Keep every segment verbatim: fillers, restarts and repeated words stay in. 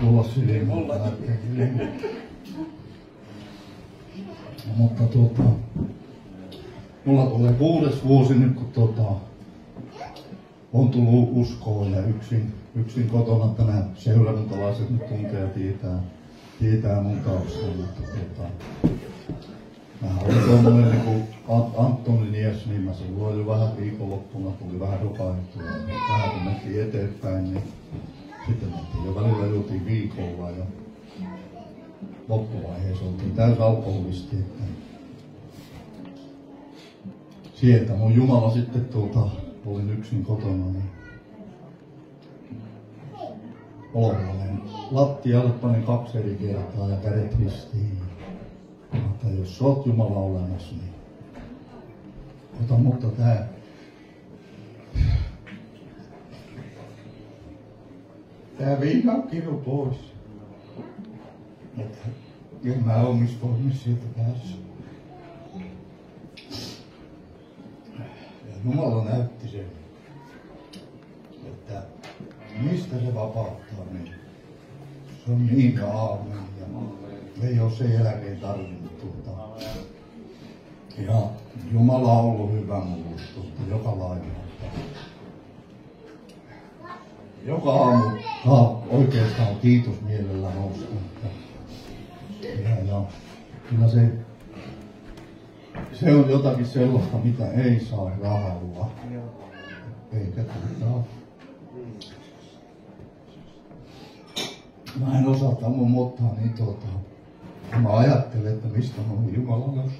tulla silmään. Mutta tuota, mulla tulee kuudes vuosi nyt, kun tuota, on tullut uskoon ja yksin, yksin kotona tänään seurakuntalaiset nyt tuntee ja tietää, tietää mun taustan. Mutta tuota, mä olin tuommoinen niin kuin Antoni Nies, niin mä silloin jo vähän viikonloppuna tuli vähän rukailtua. Vähän kun mentiin eteenpäin, niin sitten mentiin jo välillä juotiin viikolla ja loppuvaiheessa oltiin täys alkoholisti. Että sieltä mun Jumala sitten tuota, olin yksin kotona, niin olin lattialle panin kaksi eri kertaa ja kädet ristiin. Mutta jos sä oot Jumala olemassa, niin ota mutta tää. Tää viinakiru pois. Että en mä omissa voimissa sieltä päässä. Ja Jumala näytti sen, että mistä se vapauttaa niin. Se on niin aamen ja ei ole sen jälkeen tarvinnut tuota. Ja Jumala on ollut hyvä mulle tuota, joka lailla. Joka aamu ha, oikeastaan kiitos mielellä nousta. Ja, ja kyllä se, se on jotakin sellaista, mitä ei saa rahalla. Eikä tuota. Mä en osaa tämän muuttaa niin tuota. Mä ajattelen, että mistä on Jumala nostaa.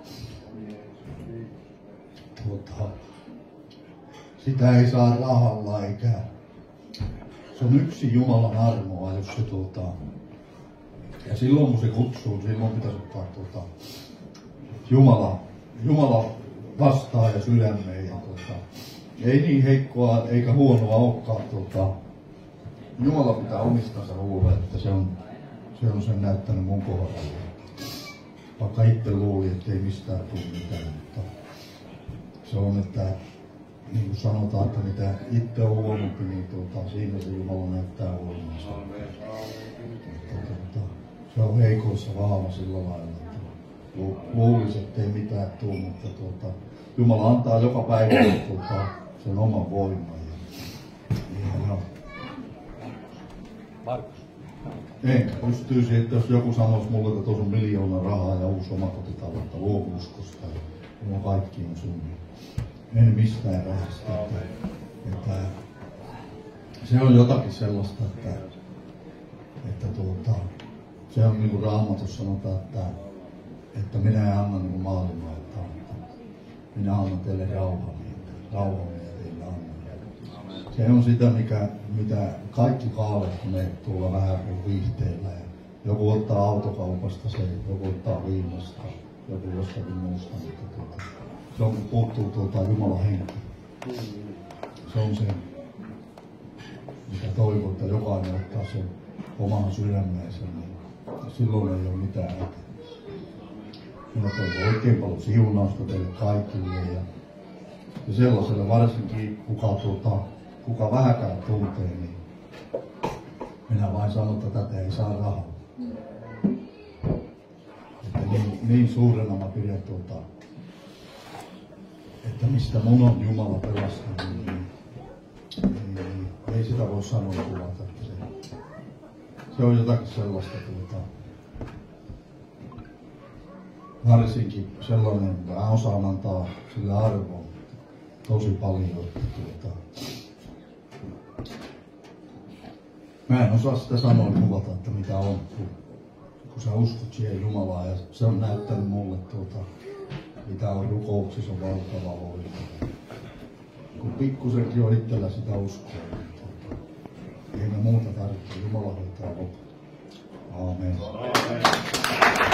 Tuota, sitä ei saa rahalla eikä. Se on yksi Jumalan armoa, jos se tuota. Ja silloin kun se kutsuu, silloin pitäisi ottaa tuota. Jumala, Jumala vastaa ja sydämeen. Ja tuota, ei niin heikkoa eikä huonoa olekaan tuota. Jumala pitää omistansa huolta, että se on, se on sen näyttänyt mun kohdalla. Vaikka itse luuli, ettei mistään tule mitään, mutta se on, että niin kuin sanotaan, että mitä itse on huonompi, niin tuota, siinä se Jumala näyttää huonommansa. Tuota, se on heikoissa vahva sillä lailla, että luulisi, ettei mitään tule, mutta tuota, Jumala antaa joka päivä tuota, sen oman voiman. Ja, ja, Markus. Enkä pystyisi, että jos joku sanoisi mulle, että tuossa on miljoona rahaa ja uusi omakotitalo, että luovu uskosta ja mulla kaikki on sun. En mistään rahasta. Että, että se on jotakin sellaista, että, että tuota, se on niin kuin Raamatussa sanotaan, että, että minä en anna niin kuin maailmaa, että, että minä annan teille rauhan, rauhan ja teille annan. Se on sitä, mikä, mitä kaikki kaalet me tuolla vähän kuin viihteellä. Ja joku ottaa autokaupasta se, joku ottaa viinasta, joku jostakin muusta. Mutta tuota, se on kun puuttuu tuota Jumalan henki. Se on se, mitä toivon, että jokainen ottaa sen omaan sydämeensä. Niin silloin ei ole mitään hätää. Minä toivon oikein paljon siunausta teille kaikille. Ja, ja sellaiselle varsinkin, kuka tuota, kuka vähäkään tuntee, niin minä vain sanon, että tätä ei saa rahaa. Että niin, niin suurena mä pidän tuota, että mistä mun on Jumala pelastanut, niin, niin, niin ei sitä voi sanoa kuvata. Että se, se on jotakin sellaista tuota, varsinkin sellainen, että mä osaan antaa sille arvoa tosi paljon. Että tuota, mä en osaa sitä sanoa kuvata, että mitä on, kun, kun sä uskot siihen Jumalaan ja se on näyttänyt mulle tuota, mitä on rukouksissa on valtava voima. Kun pikkusenkin on itsellä sitä uskoa, niin tuota, ei me muuta tarvitse. Jumala hoitaa loput. Aamen.